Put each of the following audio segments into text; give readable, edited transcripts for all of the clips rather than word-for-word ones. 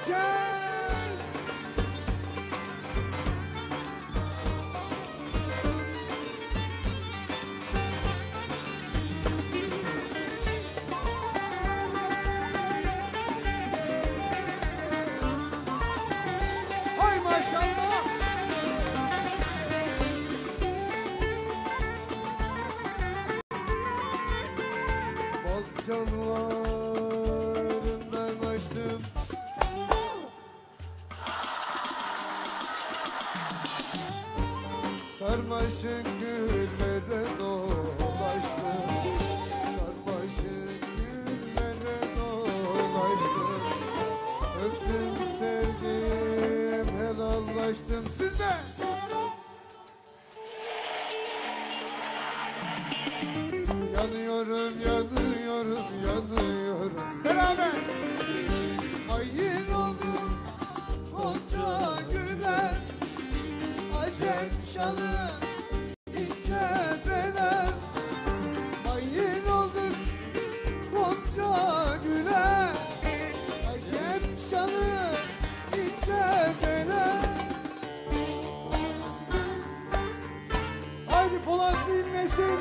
Hay maşallah. Balçalarından açtım. Sarmaşık güllere dolaştım. Sarmaşık güllere dolaştım. Öptüm sevdim helallaştım. Siz de. Yanıyorum, yanıyorum, yanıyorum. Beraber. Hain oldum kontra güler. Acem şanı ince beler. Hain oldum kontra güler. Acem şanı ince beler. Haydi Polat bilmesin.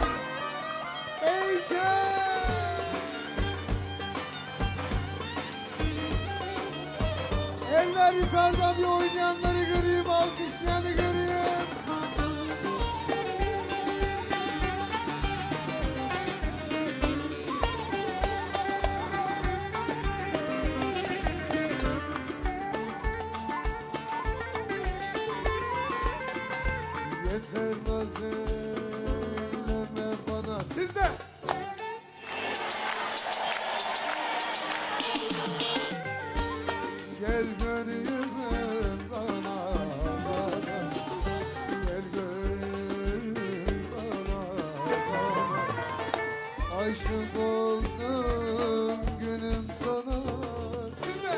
Eller yukarıda, bir oynayanları göreyim, alkışlayanı göreyim. Yeter naz eyleme bana. Siz de. Gel gönlüm bana, bana. Gel gönlüm bana, bana. Aşık oldum gülüm sana. Siz de.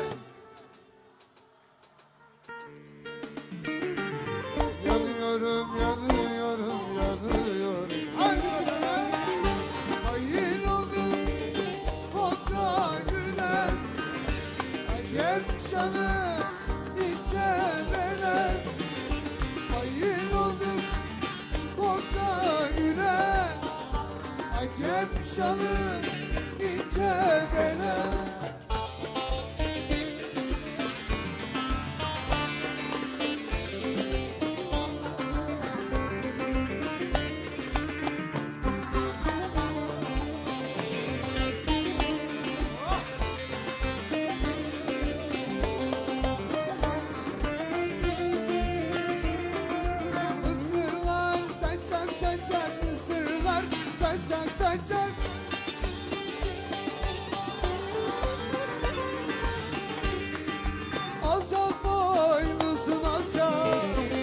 Yanıyorum, yanıyorum, yanıyorum. Hadi bakalım. Hain oldum kontra güler. Acem şanı ince beler. Hain oldum kontra güler. Acem şanı ince beler. Mısırlar saçak saçak, mısırlar saçak saçak. Alçak boylusun alçak.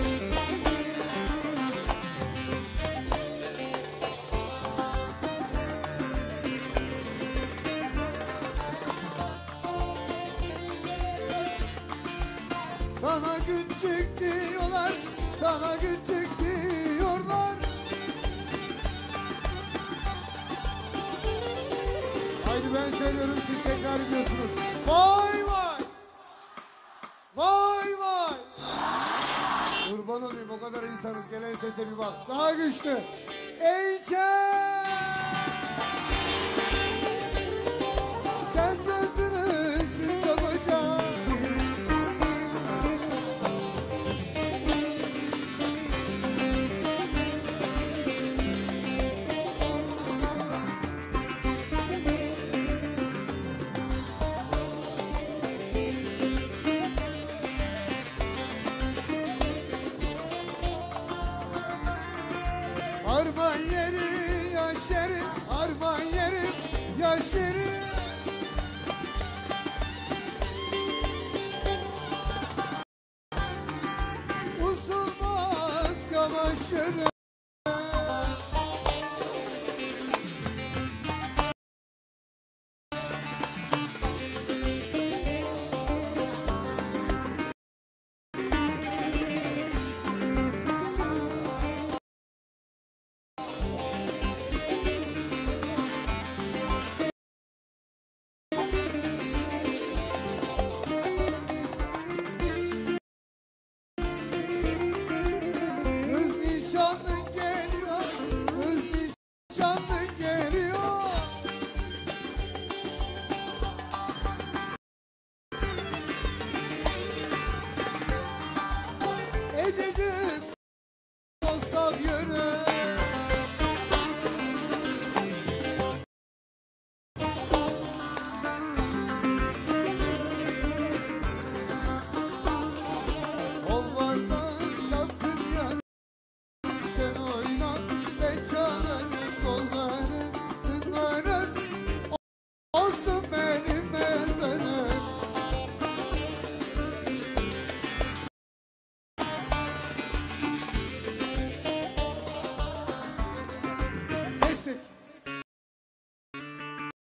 Sana küçük diyorlar, sana küçük diyorlar. Haydi ben söylüyorum, siz tekrar ediyorsunuz. Vay vay! Vay vay! Kurban olayım, o kadar insanız, gelen sese bir bak. Daha güçlü. Eyçel! Sen söndürürsün çok ocak. Harman yeri yaş yeri, harman yeri yaş yeri. Usulmaz yavaş yeri.